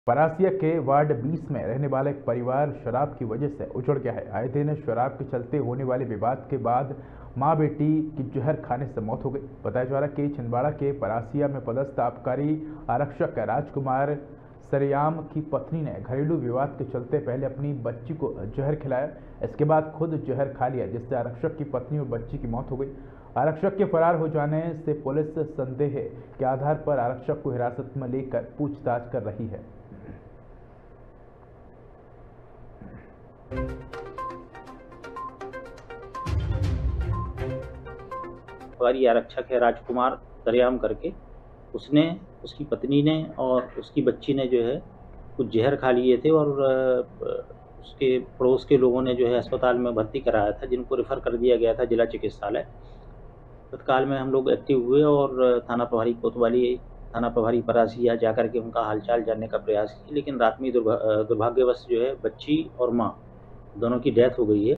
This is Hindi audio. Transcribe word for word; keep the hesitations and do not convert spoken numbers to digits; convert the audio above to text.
परासिया के वार्ड बीस में रहने वाला एक परिवार शराब की वजह से उजड़ गया है। आए दिन शराब के चलते होने वाले विवाद के बाद मां बेटी की जहर खाने से मौत हो गई। बताया जा रहा है कि छिंदवाड़ा के परासिया में पदस्थ आबकारी आरक्षक राजकुमार सरेयाम की पत्नी ने घरेलू विवाद के चलते पहले अपनी बच्ची को जहर खिलाया, इसके बाद खुद जहर खा लिया, जिससे आरक्षक की पत्नी और बच्ची की मौत हो गई। आरक्षक के फरार हो जाने से पुलिस संदेह के आधार पर आरक्षक को हिरासत में लेकर पूछताछ कर रही है। पटवारी आरक्षक है राजकुमार सरेयाम करके, उसने, उसकी पत्नी ने और उसकी बच्ची ने जो है कुछ जहर खा लिए थे और उसके पड़ोस के लोगों ने जो है अस्पताल में भर्ती कराया था, जिनको रेफर कर दिया गया था जिला चिकित्सालय। तत्काल में हम लोग एक्टिव हुए और थाना प्रभारी कोतवाली, थाना प्रभारी परासिया जाकर के उनका हालचाल जानने का प्रयास किया, लेकिन रात में दुर्भाग्यवश जो है बच्ची और माँ दोनों की डेथ हो गई है।